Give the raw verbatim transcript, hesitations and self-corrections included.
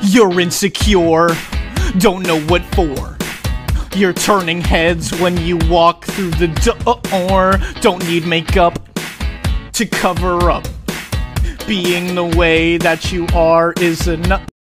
You're insecure, don't know what for. You're turning heads when you walk through the door. Don't need makeup to cover up. Being the way that you are is enough.